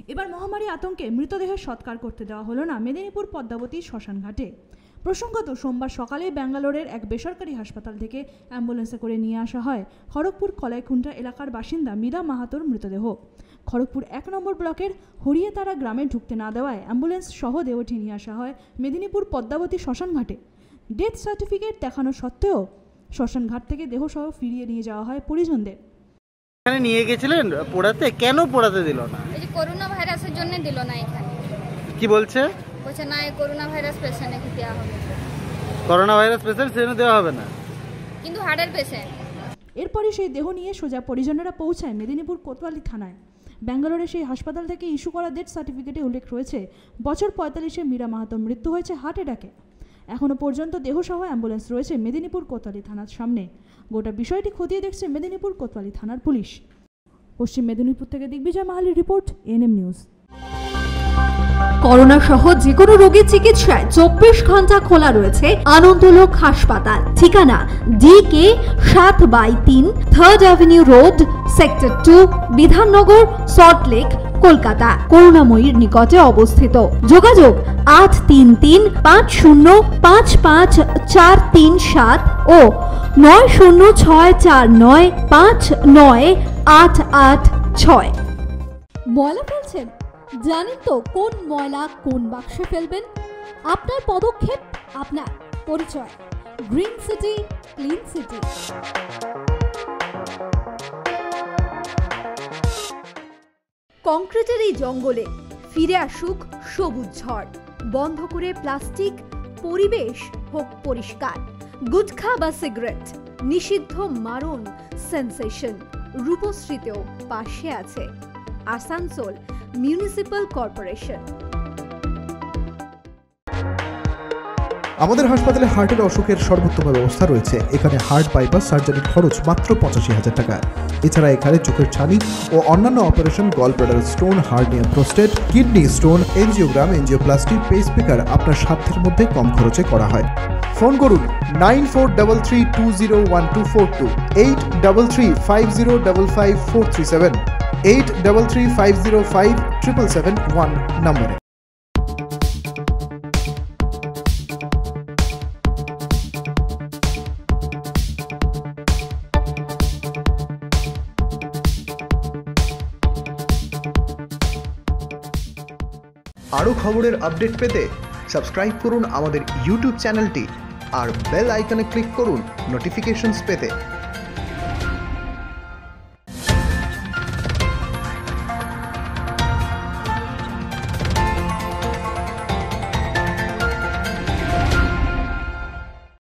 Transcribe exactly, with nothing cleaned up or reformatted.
এবার মহামারী আতঙ্কে মৃতদেহের সৎকার করতে দেওয়া হলো না মেদিনীপুর পদ্মাবতী শ্মশান ঘাটে। প্রসঙ্গত, সোমবার সকালে ব্যাঙ্গালোরের এক বেসরকারি হাসপাতাল থেকে অ্যাম্বুলেন্সে করে নিয়ে আসা হয় খড়গপুর কলাইখুন্টা এলাকার বাসিন্দা মীরা মাহাতোর মৃতদেহ। খড়গপুর এক নম্বর ব্লকের হরিয়েতারা গ্রামে ঢুকতে না দেওয়ায় অ্যাম্বুলেন্স সহ দেহটি নিয়ে আসা হয় মেদিনীপুর পদ্মাবতী শ্মশান ঘাটে। ডেথ সার্টিফিকেট দেখানো সত্ত্বেও শ্মশান ঘাট থেকে দেহ সহ ফিরিয়ে নিয়ে যাওয়া হয় পরিজনদের। এখানে নিয়ে গেছিলেন পোড়াতে, কেন পোড়াতে দিল না? এই যে করোনা ভাইরাসের জন্য দিল না এখানে। কি বলছে? বলছে না, এই করোনা ভাইরাস পেশেন্টকে দেওয়া হবে। করোনা ভাইরাস পেশেন্ট সেজন্য দেওয়া হবে না, কিন্তু হার্টের পেশেন্ট। এরপরই সেই দেহ নিয়ে সোজা পরিজনেরা পৌঁছায় মেদিনীপুর কোতোয়ালি থানায়। ব্যাঙ্গালোরে সেই হাসপাতাল থেকে ইস্যু করা ডেথ সার্টিফিকেটে উল্লেখ রয়েছে বছর পঁয়তাল্লিশে মীরা মাহাতোর মৃত্যু হয়েছে হার্ট অ্যাটাকে। এখনও পর্যন্ত দেহসহ অ্যাম্বুলেন্স রয়েছে মেদিনীপুর কোতোয়ালি থানার সামনে। গোটা বিষয়টি খতিয়ে দেখছে মেদিনীপুর কোতোয়ালি থানার পুলিশ। পশ্চিম মেদিনীপুর থেকে দিগ্বিজয় মাহালির রিপোর্ট, এএনএম নিউজ। করোনা সহ যে কোনো রোগীর চিকিৎসায় চব্বিশ ঘন্টা খোলা রয়েছে আনন্দলোক হাসপাতাল। ঠিকানা ডি কে সাত বাই তিন third avenue road, sector two, Bidhannagar, Salt Lake, Kolkata. করুণাময়ীর নিকটে অবস্থিত। যোগাযোগ আট তিন তিন পাঁচ শূন্য পাঁচ পাঁচ চার তিন সাত ও নয় শূন্য ছয় চার নয় পাঁচ নয় আট আট ছয়। ময়লা ফেলছেন? জানেন তো কোন ময়লা কোন বাক্সে ফেলবেন? আপনার পদক্ষেপ, আপনার পরিচয়। Green city, clean city. কংক্রিটের এই জঙ্গলে ফিরে আসুক সবুজ ঝড়। বন্ধ করে প্লাস্টিক, পরিবেশ হোক পরিষ্কার। গুটখা বা সিগারেট নিষিদ্ধ, মারণ সেন্সেশন। রূপশ্রীতেও পাশে আছে আসানসোল মিউনিসিপাল কর্পোরেশন। আমাদের হাসপাতালে হার্টের অসুখের সর্বোত্তম ব্যবস্থা রয়েছে। এখানে হার্ট বাইপাস সার্জারির খরচ মাত্র পঁচাশি হাজার টাকা। এছাড়া এখানে চোখের ছানি ও অন্যান্য operation, gall bladder stone, hernia, prostate, kidney stone, angiogram, angioplasty, pacemaker আপনার সাধ্যের মধ্যে কম খরচে করা হয়। ফোন করুন nine four double three two zero one two four two, eight double three five zero double five four three seven, eight double three five zero five triple seven one নম্বরে। আরও খবরের আপডেট পেতে subscribe করুন আমাদের YouTube চ্যানেলটি আর bell আইকনে click করুন নোটিফিকেশনস পেতে।